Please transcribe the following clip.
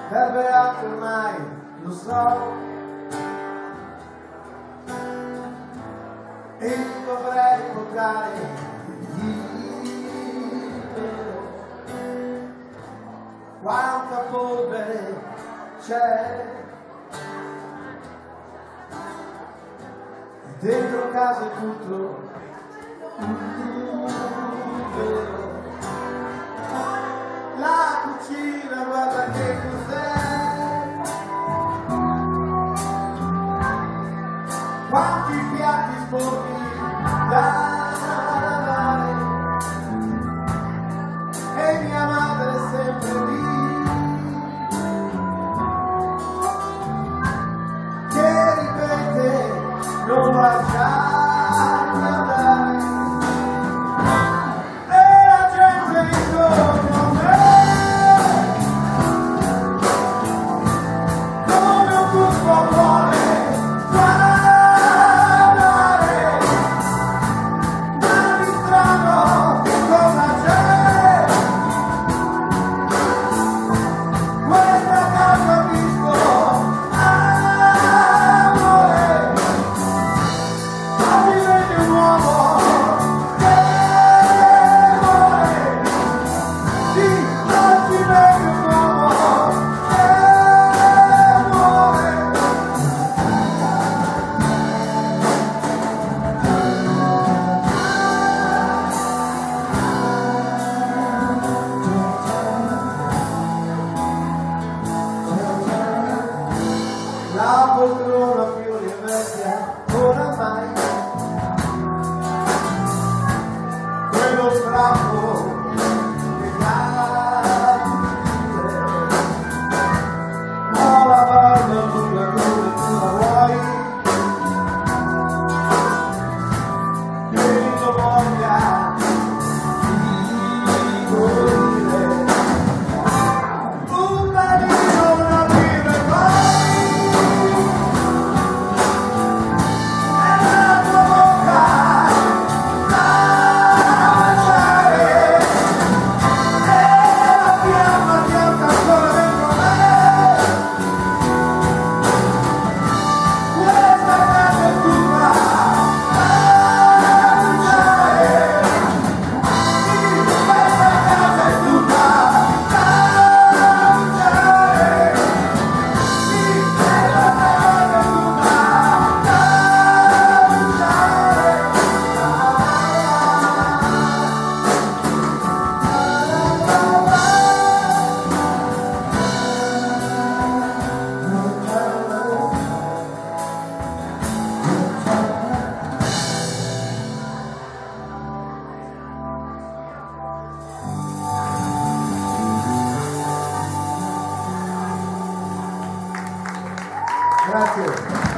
serve altro ormai, lo so, e dovrei portare libero. Quanta polvere c'è dentro casa, è tutto vero. La cucina, guarda che cos'è, quanti piatti sporchi da lavare, e mia madre è sempre lì che ripete: non lasciarmi andare. E la gente intorno a me come un buco vuole parlare, ma mi strano cosa c'è. Questa casa ha visto amore, oggi vede un uomo che muore. Sì, oggi vede un uomo che muore. La poltrona più vecchia oramai, quello strappo che cade, ho la barba sulla come tu la vuoi, che non voglia di morire. Un panino, una birra e poi la tua bocca da baciare, e la fiamma che alza ancora dentro me. Questa casa è tutta da bruciare. Sì, questa casa è tutta da bruciare. Sì, questa casa è tutta Grazie.